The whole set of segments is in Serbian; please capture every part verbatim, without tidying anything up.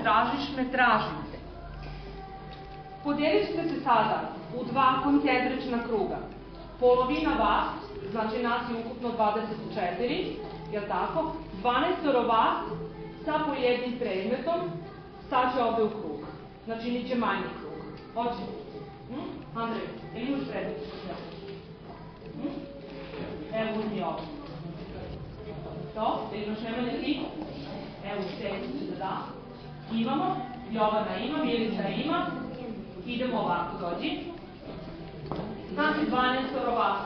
tražiš me, tražim te. Podijelit ćete se sada u dva koncentrična kruga. Polovina vas, znači nas je ukupno dvadeset četiri, jel tako? dvanaestoro vas sa po jednim predmetom staće ovde u krug. Znači niće manji krug. Hoće? Hm? Andrej, ili imaš predmet? Hm? Evo uzmi ovo. To? Da imaš nemanje ti? Evo sedi da da. Imamo. Jovana ima, Milica ima. Idemo ovako, dođi. Znači dvanaestoro vas.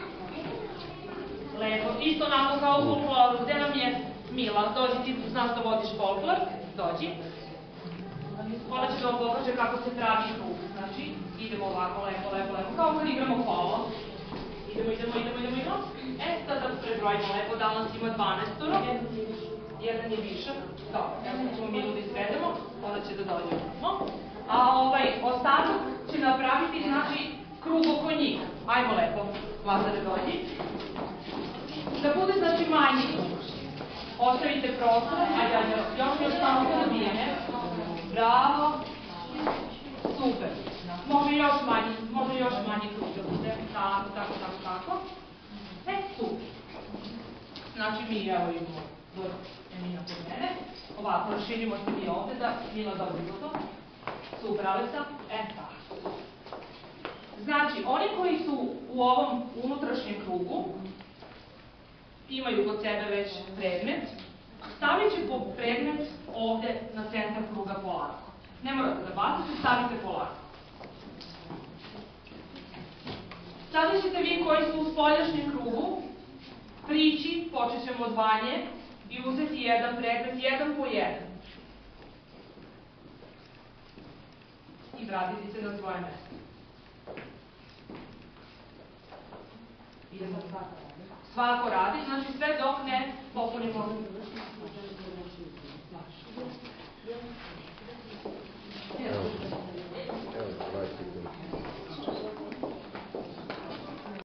Lepo. Isto onako kao u folkloru. Gde nam je Mila? Dođi, ti znaš da vodiš folklor. Dođi. Ona će da vam pokaže kako se pravi krug. Znači, idemo ovako, lepo, lepo, lepo. Kao kad igramo kolo. Idemo, idemo, idemo, idemo, idemo. E, sad da prebrojimo lepo. Da nas ima dvanaestoro. Jedan je višak. Dobro, evo kad ćemo Milu da izvedemo, onda će da dođemo. A ovaj ostatak će napraviti, znači, krug oko njih. Ajmo lepo. Lazare, dođi. Da bude, znači, manji krug. Ostavite prostor. Ajde, ajde, još još samo se nabijene. Bravo. Super. Može još manji, može još manji krug da bude. Tako, tako, tako, tako. E, super. Znači, mi, evo, imamo do Emina kod mene. Ovako, raširimo se mi ovde da Mila dobro to. Super, Aleksa. E, tako. Znači, oni koji su u ovom unutrašnjem krugu, imaju kod sebe već predmet, stavit će po predmet ovde na centar kruga polako. Ne morate da bacite, stavite polako. Sada ćete vi koji su u spoljašnjem krugu prići, počet ćemo od Vanje i uzeti jedan predmet, jedan po jedan. I vratiti se na svoje mesto. Idemo svako. Svako radi, znači sve dok ne popunimo.